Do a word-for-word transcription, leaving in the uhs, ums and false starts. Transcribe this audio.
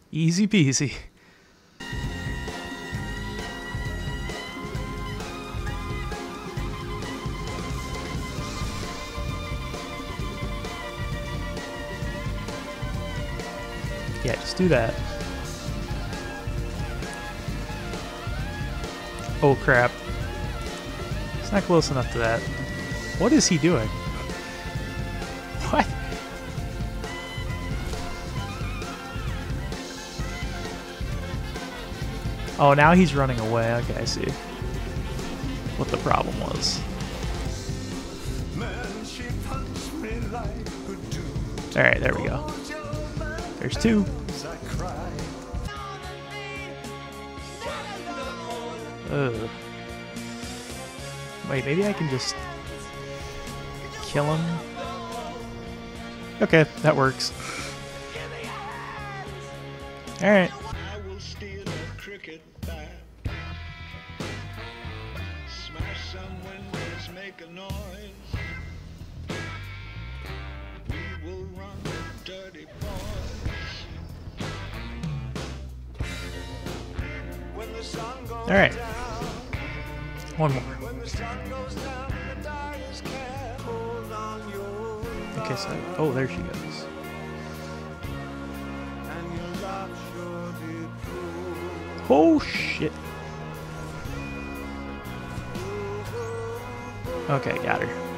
Easy peasy. Yeah, just do that. Oh crap. It's not close enough to that. What is he doing? What? Oh, now he's running away. Okay, I see what the problem was. Alright, there we go. There's two. Ugh. Wait, maybe I can just kill him? Okay, that works. Alright. Alright. One more. Okay, so... Oh, there she goes. Oh, shit. Okay, got her.